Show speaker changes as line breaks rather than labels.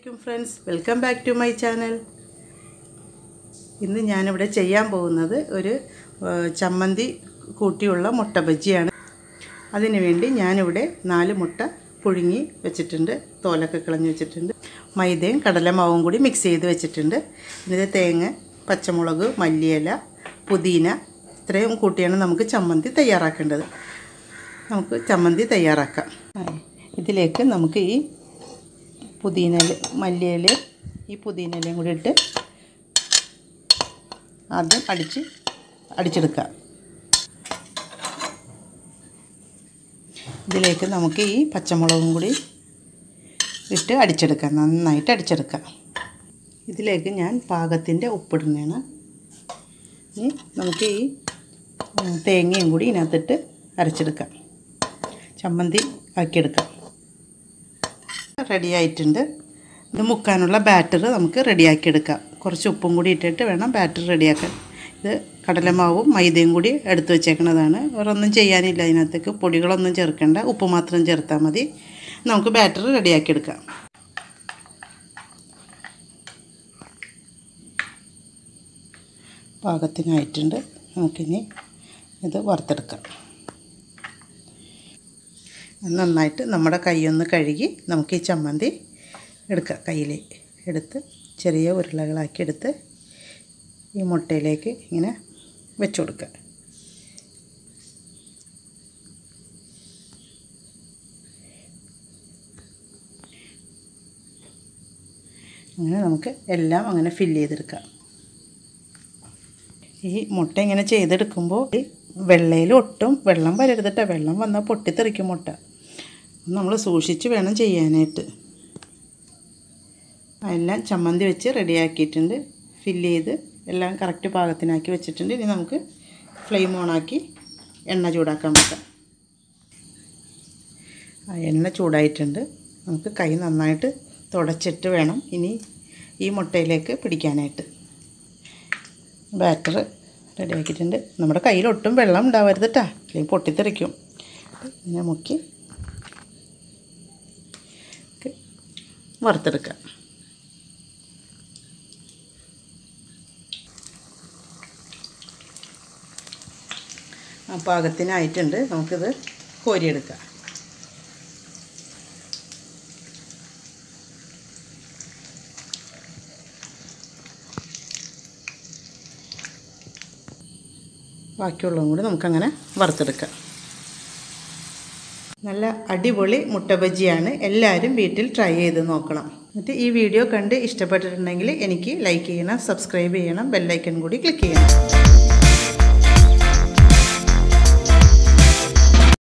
Assalamualaikum friends, welcome back to my channel. ഇന്ന് ഞാൻ ഇവിടെ ചെയ്യാൻ പോകുന്നത് ഒരു ചമ്മന്തി കൂട്ടിയുള്ള മുട്ട ബജിയാണ്. അതിനു വേണ്ടി ഞാൻ ഇവിടെ 4 മുട്ട പുഴുങ്ങി വെച്ചിട്ടുണ്ട്, തോലൊക്കെ കളഞ്ഞു വെച്ചിട്ടുണ്ട്. മൈദയും കടലമാവും കൂടി മിക്സ് ചെയ്ത് വെച്ചിട്ടുണ്ട്. ഇതിലെ തേങ്ങ, പച്ചമുളക്, മല്ലിയില, പുതിന ഇത്രയും കൂട്ടിയാണ് നമുക്ക് ചമ്മന്തി തയ്യാറാക്കേണ്ടത്. നമുക്ക് ചമ്മന്തി തയ്യാറാക്കാം. ഇതിലേക്ക് നമുക്ക് ഈ പുതിനയില, മല്ലിയില, ഈ പുതിനയിലയും കൂടി ഇട്ട് ആദ്യം അടിച്ചെടുക്കാം. ഇതിലേക്ക് നമുക്ക് ഈ പച്ചമുളകും കൂടി ഇട്ട് അടിച്ചെടുക്കാം, നന്നായിട്ട് അടിച്ചെടുക്കാം. ഇതിലേക്ക് ഞാൻ പാകത്തിൻ്റെ ഉപ്പിടുന്നതാണ്. ഇനി നമുക്ക് ഈ തേങ്ങയും കൂടി ഇതിനകത്തിട്ട് അരച്ചെടുക്കാം, ചമ്മന്തി ആക്കിയെടുക്കാം. റെഡി ആയിട്ടുണ്ട്. ഇത് മുക്കാനുള്ള ബാറ്റർ നമുക്ക് റെഡിയാക്കിയെടുക്കാം. കുറച്ച് ഉപ്പും കൂടി ഇട്ടിട്ട് വേണം ബാറ്റർ റെഡിയാക്കാൻ. ഇത് കടലമാവും മൈദയും കൂടി എടുത്തു വെച്ചേക്കുന്നതാണ്. വേറൊന്നും ചെയ്യാനില്ല, അതിനകത്തേക്ക് പൊടികളൊന്നും ചേർക്കേണ്ട, ഉപ്പ് മാത്രം ചേർത്താൽ മതി. നമുക്ക് ബാറ്റർ റെഡിയാക്കിയെടുക്കാം. പാകത്തിനായിട്ടുണ്ട്. നമുക്കിനി ഇത് വറുത്തെടുക്കാം. നന്നായിട്ട് നമ്മുടെ കൈയൊന്ന് കഴുകി നമുക്ക് ഈ ചമ്മന്തി എടുക്കാം. കയ്യിൽ എടുത്ത് ചെറിയ ഉരുളകളാക്കി എടുത്ത് ഈ മുട്ടയിലേക്ക് ഇങ്ങനെ വെച്ച് കൊടുക്കുക. അങ്ങനെ നമുക്ക് എല്ലാം അങ്ങനെ ഫില്ല് ചെയ്തെടുക്കാം. ഈ മുട്ട ഇങ്ങനെ ചെയ്തെടുക്കുമ്പോൾ വെള്ളയിൽ ഒട്ടും വെള്ളം വരരുതിട്ട്, വെള്ളം വന്നാൽ പൊട്ടിത്തെറിക്കും മുട്ട. നമ്മൾ സൂക്ഷിച്ച് വേണം ചെയ്യാനായിട്ട്. എല്ലാം ചമ്മന്തി വെച്ച് റെഡിയാക്കിയിട്ടുണ്ട്. ഫില്ല് ചെയ്ത് എല്ലാം കറക്റ്റ് പാകത്തിനാക്കി വെച്ചിട്ടുണ്ട്. ഇനി നമുക്ക് ഫ്ലെയിം ഓണാക്കി എണ്ണ ചൂടാക്കാൻ പറ്റാം. എണ്ണ ചൂടായിട്ടുണ്ട്. നമുക്ക് കൈ നന്നായിട്ട് തുടച്ചിട്ട് വേണം ഇനി ഈ മുട്ടയിലേക്ക് പിടിക്കാനായിട്ട്. ബാറ്റർ റെഡിയാക്കിയിട്ടുണ്ട്. നമ്മുടെ കയ്യിലൊട്ടും വെള്ളം ഉണ്ടാവരുത് കേട്ടോ, അല്ലെങ്കിൽ പൊട്ടിത്തെറിക്കും. ഇങ്ങനെ മുക്കി വറുത്തെടുക്കാം. പാകത്തിനായിട്ടുണ്ട്. നമുക്കിത് കോരിയെടുക്കാം. ബാക്കിയുള്ളതും കൂടി നമുക്കങ്ങനെ വറുത്തെടുക്കാം. നല്ല അടിപൊളി മുട്ട ബജിയാണ്. എല്ലാവരും വീട്ടിൽ ട്രൈ ചെയ്ത് നോക്കണം. എന്നിട്ട് ഈ വീഡിയോ കണ്ട് ഇഷ്ടപ്പെട്ടിട്ടുണ്ടെങ്കിൽ എനിക്ക് ലൈക്ക് ചെയ്യണം, സബ്സ്ക്രൈബ് ചെയ്യണം, ബെല്ലൈക്കൺ കൂടി ക്ലിക്ക് ചെയ്യണം.